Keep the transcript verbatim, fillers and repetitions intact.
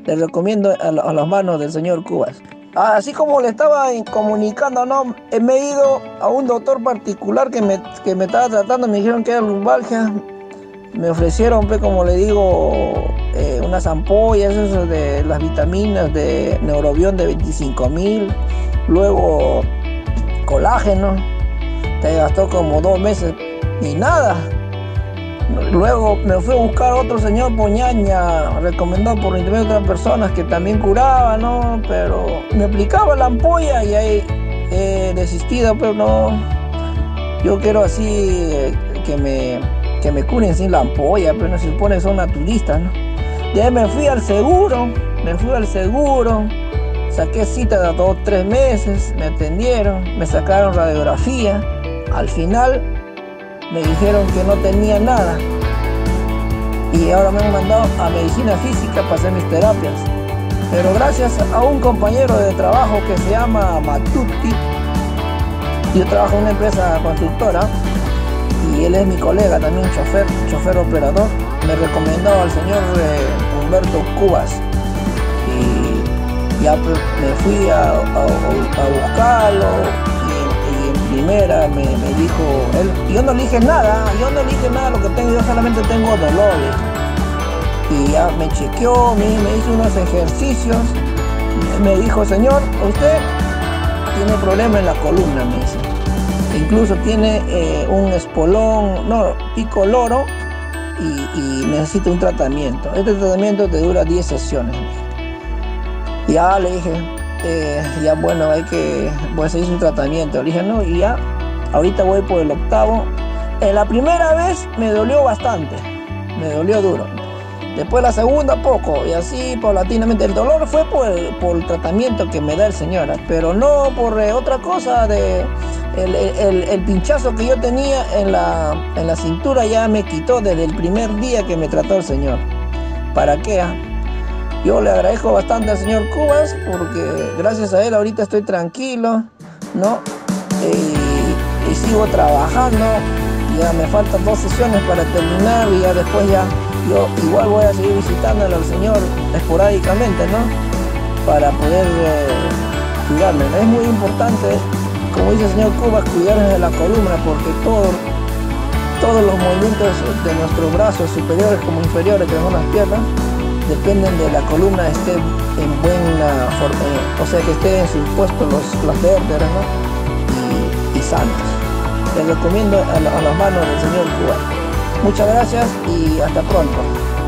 Le recomiendo a, la- a las manos del señor Cubas. Así como le estaba in- comunicando, ¿no? Eh, Me he ido a un doctor particular que me, que me estaba tratando, me dijeron que era lumbalgia. Me ofrecieron, pues, como le digo, eh, unas ampollas, eso de las vitaminas de Neurobión de veinticinco mil, luego colágeno, te gastó como dos meses y nada. Luego me fui a buscar otro señor Poñaña, recomendado por intermedio de otras personas que también curaba, ¿no? Pero me aplicaba la ampolla y ahí he desistido, pero no. Yo quiero así eh, que me, que me curen sin la ampolla, pero no se supone que son naturistas, ¿no? De ahí me fui al seguro, me fui al seguro, saqué cita de dos, tres meses, me atendieron, me sacaron radiografía. Al final me dijeron que no tenía nada y ahora me han mandado a medicina física para hacer mis terapias. Pero gracias a un compañero de trabajo que se llama Matuti, yo trabajo en una empresa constructora y él es mi colega, también chofer, chofer operador, me recomendó al señor eh, Humberto Cubas y ya pues, me fui a, a- a buscarlo y, y en primera me, me dijo, él, yo no le dije nada, yo no le dije nada, lo que tengo, yo solamente tengo dolores. Y ya me chequeó, me, me hizo unos ejercicios, me dijo, señor, usted tiene problema en la columna, me dice. Incluso tiene eh, un espolón, no, pico loro y, y necesita un tratamiento. Este tratamiento te dura diez sesiones. Me dijo. Ya le dije, eh, ya bueno, hay que, voy a seguir su tratamiento. Le dije, no, y ya, ahorita voy por el octavo. En la primera vez me dolió bastante, me dolió duro. Después la segunda poco, y así paulatinamente. El dolor fue por el, por el tratamiento que me da el señor, pero no por eh, otra cosa de el, el- el pinchazo que yo tenía en la, en la cintura ya me quitó desde el primer día que me trató el señor. ¿Para qué? ah? Yo le agradezco bastante al señor Cubas porque gracias a él ahorita estoy tranquilo, ¿no? Y, y sigo trabajando. Ya me faltan dos sesiones para terminar y ya después ya yo igual voy a seguir visitándolo al señor esporádicamente, ¿no? Para poder eh, cuidarme. Es muy importante, como dice el señor Cubas, cuidarnos de la columna porque todo, todos los movimientos de nuestros brazos superiores como inferiores, que son las piernas, dependen de la columna esté en buena forma, o sea que esté en su puesto los, las vértebras, ¿no? Y, y sanos. Les recomiendo a, la- a las manos del señor Cuba. Muchas gracias y hasta pronto.